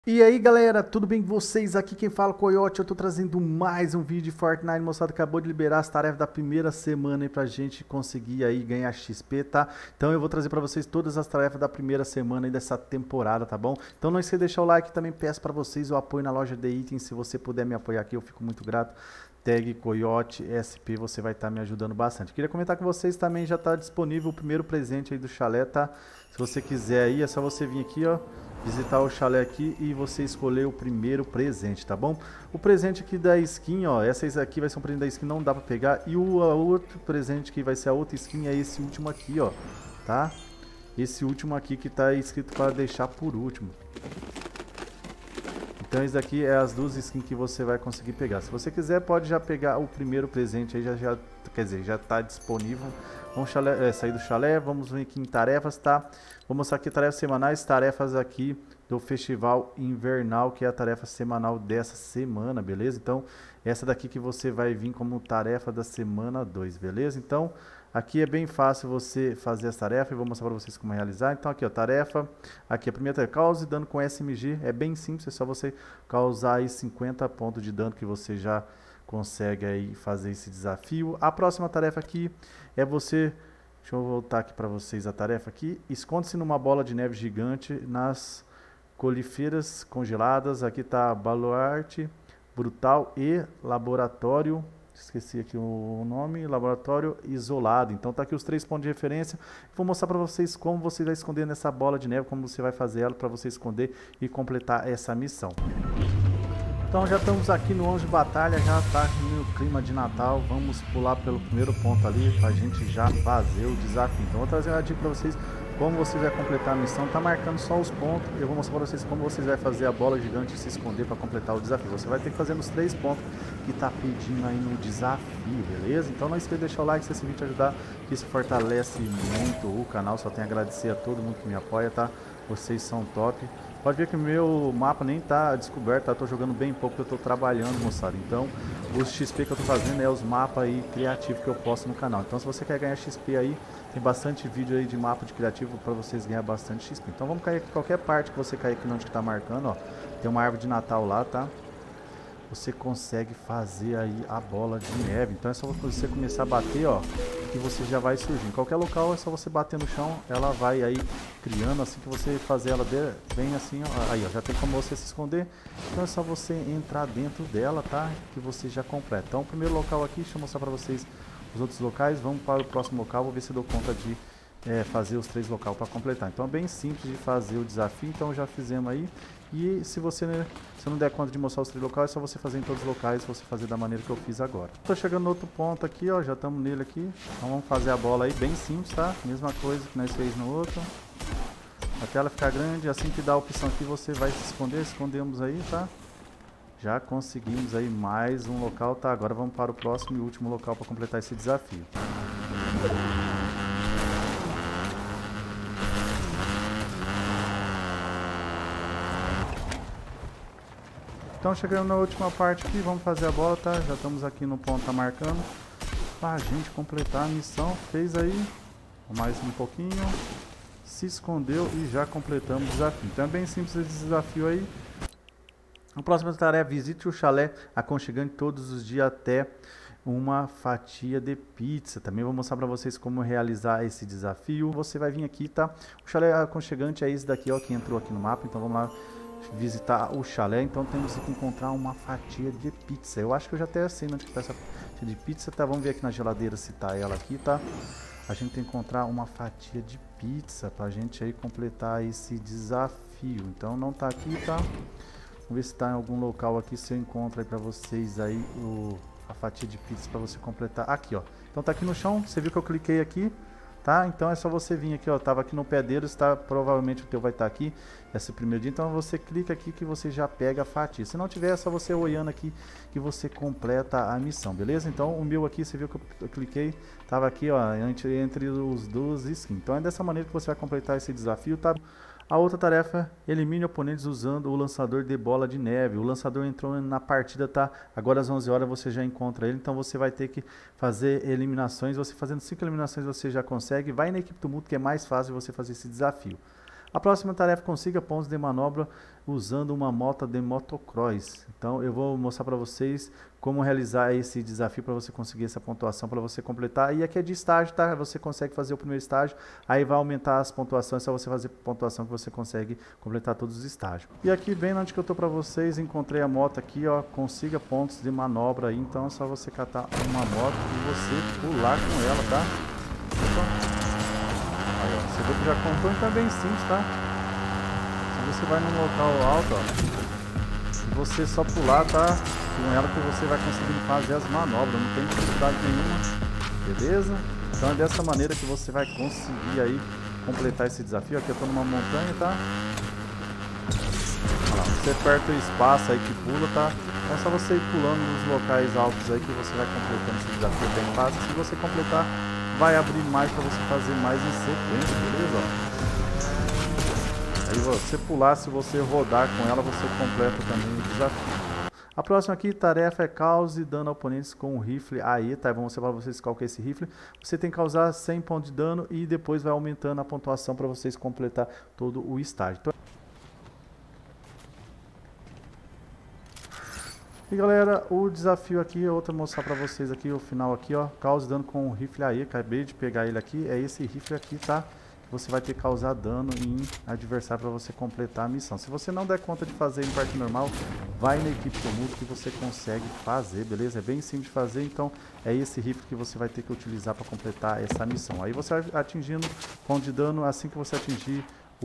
E aí galera, tudo bem com vocês? Aqui quem fala é o Coyote, eu tô trazendo mais um vídeo de Fortnite, moçada, acabou de liberar as tarefas da primeira semana aí pra gente conseguir aí ganhar XP, tá? Então eu vou trazer pra vocês todas as tarefas da primeira semana aí dessa temporada, tá bom? Então não esqueça de deixar o like, também peço pra vocês o apoio na loja de itens, se você puder me apoiar aqui eu fico muito grato. Tag Coyote SP, você vai estar me ajudando bastante. Queria comentar com vocês também, já está disponível o primeiro presente aí do chalé, tá? Se você quiser aí, é só você vir aqui, ó, visitar o chalé aqui e você escolher o primeiro presente, tá bom? O presente aqui da skin, ó, essa aqui vai ser um presente da skin, não dá pra pegar. E o outro presente que vai ser a outra skin é esse último aqui, ó, tá? Esse último aqui que tá escrito para deixar por último. Então esse daqui é as duas skins que você vai conseguir pegar. Se você quiser, pode já pegar o primeiro presente aí, quer dizer, já está disponível. Vamos sair do chalé, vamos vir aqui em tarefas, tá? Vou mostrar aqui tarefas semanais, tarefas aqui do Festival Invernal, que é a tarefa semanal dessa semana, beleza? Então, essa daqui que você vai vir como tarefa da semana 2, beleza? Então, aqui é bem fácil você fazer as tarefas, eu vou mostrar para vocês como realizar. Então aqui ó, tarefa, aqui a primeira tarefa, cause dano com SMG, é bem simples, é só você causar aí 50 pontos de dano que você já consegue aí fazer esse desafio. A próxima tarefa aqui é você, deixa eu voltar aqui para vocês a tarefa aqui, esconde-se numa bola de neve gigante nas colifeiras congeladas, aqui está baluarte, brutal e laboratório. Esqueci aqui o nome, laboratório isolado. Então tá aqui os 3 pontos de referência. Vou mostrar para vocês como você vai esconder nessa bola de neve, como você vai fazer ela para você esconder e completar essa missão. Então já estamos aqui no Anjo de Batalha, já está aqui no clima de Natal. Vamos pular pelo primeiro ponto ali para a gente já fazer o desafio. Então vou trazer uma dica para vocês como você vai completar a missão. Tá marcando só os pontos. Eu vou mostrar para vocês como vocês vai fazer a bola gigante se esconder para completar o desafio. Você vai ter que fazer nos 3 pontos que tá pedindo aí no desafio, beleza? Então não esqueça de deixar o like se esse vídeo te ajudar, que isso fortalece muito o canal. Só tenho a agradecer a todo mundo que me apoia, tá? Vocês são top. Pode ver que o meu mapa nem tá descoberto, tá? Tô jogando bem pouco, eu tô trabalhando, moçada. Então, os XP que eu tô fazendo é os mapas aí criativos que eu posto no canal. Então, se você quer ganhar XP aí, tem bastante vídeo aí de mapa de criativo para vocês ganhar bastante XP. Então, vamos cair aqui, qualquer parte que você cair aqui onde que tá marcando, ó. Tem uma árvore de Natal lá, tá? Você consegue fazer aí a bola de neve. Então é só você começar a bater, ó, que você já vai surgir. Em qualquer local é só você bater no chão, ela vai aí criando, assim que você fazer ela bem assim, ó, aí ó, já tem como você se esconder. Então é só você entrar dentro dela, tá? Que você já completa. Então o primeiro local aqui, deixa eu mostrar pra vocês os outros locais. Vamos para o próximo local, vou ver se eu dou conta de fazer os 3 locais para completar. Então é bem simples de fazer o desafio, então já fizemos aí. E se você não der conta de mostrar os 3 locais, é só você fazer em todos os locais, você fazer da maneira que eu fiz agora. Tô chegando no outro ponto aqui, ó, já estamos nele aqui. Então vamos fazer a bola aí bem simples, tá? Mesma coisa que nós fez no outro. Até ela ficar grande, assim que dá a opção aqui você vai se esconder, escondemos aí, tá? Já conseguimos aí mais um local, tá? Agora vamos para o próximo e último local para completar esse desafio. Então chegando na última parte aqui, vamos fazer a bola, tá? Já estamos aqui no ponto, tá marcando. Pra gente completar a missão, fez aí, mais um pouquinho, se escondeu e já completamos o desafio. Então é bem simples esse desafio aí. A próxima tarefa, visite o chalé aconchegante todos os dias até uma fatia de pizza. Também vou mostrar para vocês como realizar esse desafio. Você vai vir aqui, tá? O chalé aconchegante é esse daqui, ó, que entrou aqui no mapa. Então vamos lá visitar o chalé. Então temos que encontrar uma fatia de pizza. Eu acho que eu já até sei onde está essa fatia de pizza, tá? Vamos ver aqui na geladeira se tá ela aqui, tá? A gente tem que encontrar uma fatia de pizza pra gente aí completar esse desafio. Então não tá aqui, tá? Vamos ver se está em algum local aqui, se eu encontro aí para vocês aí a fatia de pizza para você completar. Aqui, ó. Então tá aqui no chão, você viu que eu cliquei aqui, tá? Então é só você vir aqui, ó. Tava aqui no pé deles, tá? Provavelmente o teu vai estar aqui, esse primeiro dia. Então você clica aqui que você já pega a fatia. Se não tiver, é só você olhando aqui que você completa a missão, beleza? Então o meu aqui, você viu que eu cliquei, tava aqui, ó, entre os dois skins. Então é dessa maneira que você vai completar esse desafio, tá? A outra tarefa, elimine oponentes usando o lançador de bola de neve. O lançador entrou na partida, tá? Agora às 11 horas você já encontra ele, então você vai ter que fazer eliminações. Você fazendo 5 eliminações você já consegue. Vai na equipe do mundo que é mais fácil você fazer esse desafio. A próxima tarefa: consiga pontos de manobra usando uma moto de motocross. Então eu vou mostrar para vocês como realizar esse desafio para você conseguir essa pontuação, para você completar. E aqui é de estágio, tá? Você consegue fazer o primeiro estágio, aí vai aumentar as pontuações, é só você fazer pontuação que você consegue completar todos os estágios. E aqui bem onde que eu tô para vocês, encontrei a moto aqui, ó, consiga pontos de manobra aí. Então é só você catar uma moto e você pular com ela, tá? Aí, ó, você viu que já contou, então é bem simples, tá? Se você vai num local alto, ó, se você só pular, tá? Com ela que você vai conseguir fazer as manobras, não tem dificuldade nenhuma, beleza? Então é dessa maneira que você vai conseguir aí completar esse desafio. Aqui eu tô numa montanha, tá? Olha lá, você aperta o espaço aí que pula, tá? Então é só você ir pulando nos locais altos aí que você vai completando esse desafio bem fácil. Se você completar, vai abrir mais para você fazer mais em sequência, beleza? Aí você pular, se você rodar com ela, você completa também o desafio. A próxima aqui, tarefa é cause dano a oponentes com um rifle aí, tá? Vou mostrar para vocês qual que é esse rifle. Você tem que causar 100 pontos de dano e depois vai aumentando a pontuação para vocês completar todo o estágio. Então... E galera, o desafio aqui, eu vou mostrar para vocês aqui o final aqui, ó. Cause dano com um rifle aí, acabei de pegar ele aqui, é esse rifle aqui, tá? Você vai ter que causar dano em adversário para você completar a missão. Se você não der conta de fazer em parte normal, vai na equipe tumulto que você consegue fazer, beleza? É bem simples de fazer, então é esse rifle que você vai ter que utilizar para completar essa missão. Aí você vai atingindo ponto de dano, assim que você atingir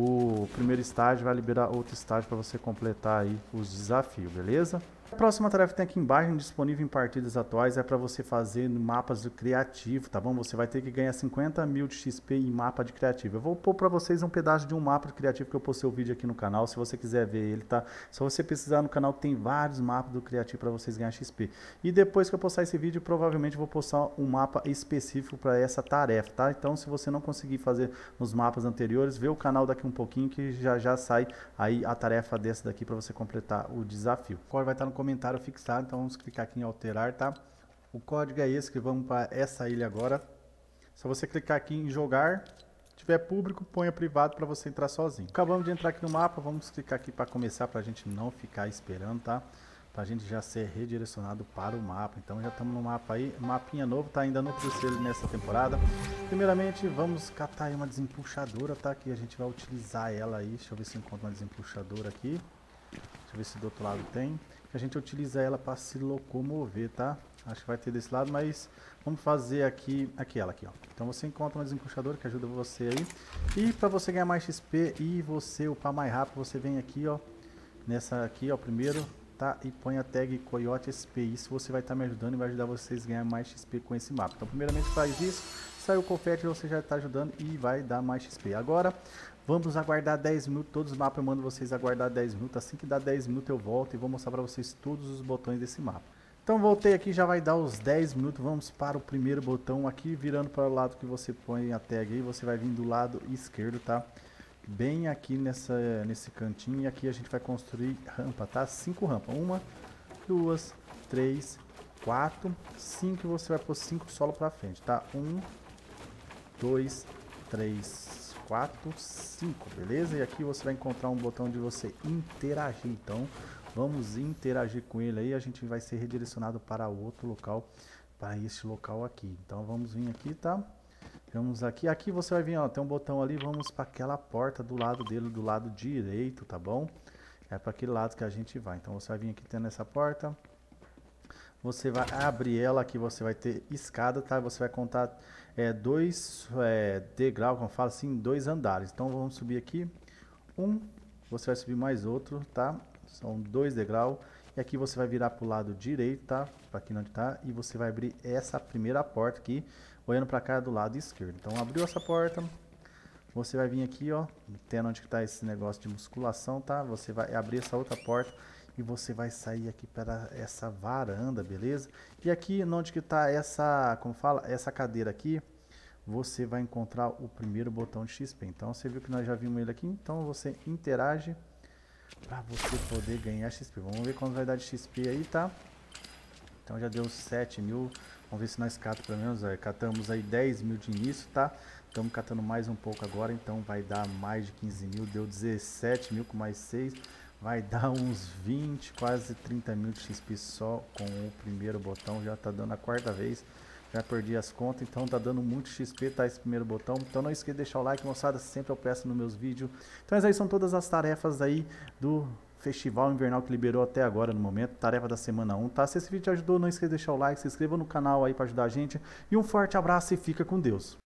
o primeiro estágio, vai liberar outro estágio para você completar aí os desafios, beleza? A próxima tarefa tem aqui embaixo, disponível em partidas atuais, é para você fazer mapas de criativo, tá bom? Você vai ter que ganhar 50 mil de XP em mapa de criativo. Eu vou pôr para vocês um pedaço de um mapa de criativo que eu postei o vídeo aqui no canal, se você quiser ver ele, tá? Se você pesquisar no canal, tem vários mapas do criativo para vocês ganhar XP. E depois que eu postar esse vídeo, provavelmente vou postar um mapa específico para essa tarefa, tá? Então, se você não conseguir fazer nos mapas anteriores, vê o canal daqui um pouquinho que já sai aí a tarefa dessa daqui para você completar o desafio. O código vai estar no comentário fixado, então vamos clicar aqui em alterar, tá? O código é esse, que vamos para essa ilha agora. Só você clicar aqui em jogar, se tiver público, ponha privado para você entrar sozinho. Acabamos de entrar aqui no mapa, vamos clicar aqui para começar, para a gente não ficar esperando, tá? Para a gente já ser redirecionado para o mapa. Então já estamos no mapa aí, mapinha novo, tá? Ainda no terceiro nessa temporada. Primeiramente, vamos catar aí uma desempuxadora, tá? Que a gente vai utilizar ela aí. Deixa eu ver se eu encontro uma desempuxadora aqui. Deixa eu ver se do outro lado tem. A gente utiliza ela para se locomover, tá? Acho que vai ter desse lado, mas vamos fazer aqui, ela aqui, ó. Então você encontra uma desempuxadora que ajuda você aí. E para você ganhar mais XP e você upar mais rápido, você vem aqui, ó, nessa aqui, ó, primeiro, tá? E põe a tag Coyote XP. Isso você vai estar me ajudando e vai ajudar vocês a ganhar mais XP com esse mapa. Então primeiramente faz isso, sai o confete, você já está ajudando e vai dar mais XP. Agora vamos aguardar 10 minutos, todos os mapas eu mando vocês aguardar 10 minutos, assim que dá 10 minutos eu volto e vou mostrar para vocês todos os botões desse mapa. Então voltei aqui, já vai dar os 10 minutos, vamos para o primeiro botão aqui, virando para o lado que você põe a tag aí, você vai vir do lado esquerdo, tá? Bem aqui nesse cantinho, e aqui a gente vai construir rampa, tá? 5 rampas, 1, 2, 3, 4, 5 e você vai pôr 5 solo para frente, tá? 1, 2, 3, 4, 5, beleza? E aqui você vai encontrar um botão de você interagir, então vamos interagir com ele aí, a gente vai ser redirecionado para outro local, para este local aqui. Então vamos vir aqui, tá? Vamos aqui, aqui você vai vir, ó, tem um botão ali, vamos para aquela porta do lado dele, do lado direito, tá bom? É para aquele lado que a gente vai, então você vai vir aqui tendo essa porta, você vai abrir ela, aqui você vai ter escada, tá? Você vai contar 2 degraus, como fala assim, 2 andares. Então vamos subir aqui, você vai subir mais outro, tá? São 2 degraus. E aqui você vai virar para o lado direito, tá? Para aqui onde tá. E você vai abrir essa primeira porta aqui, olhando para cá do lado esquerdo. Então abriu essa porta, você vai vir aqui, ó, tendo onde está esse negócio de musculação, tá? Você vai abrir essa outra porta e você vai sair aqui para essa varanda, beleza? E aqui onde que está essa, como fala, essa cadeira aqui, você vai encontrar o primeiro botão de XP. Então você viu que nós já vimos ele aqui, então você interage para você poder ganhar XP. Vamos ver quanto vai dar de XP aí, tá? Então já deu 7 mil. Vamos ver se nós catamos pelo menos, catamos aí 10 mil de início, tá? Estamos catando mais um pouco agora, então vai dar mais de 15 mil. Deu 17 mil com mais 6. Vai dar uns 20, quase 30 mil de XP só com o primeiro botão. Já tá dando a quarta vez. Já perdi as contas, então tá dando muito XP, tá, esse primeiro botão. Então não esqueça de deixar o like, moçada, sempre eu peço nos meus vídeos. Então essas aí são todas as tarefas aí do Festival Invernal que liberou até agora no momento. Tarefa da semana 1, tá? Se esse vídeo te ajudou, não esqueça de deixar o like, se inscreva no canal aí para ajudar a gente. E um forte abraço e fica com Deus.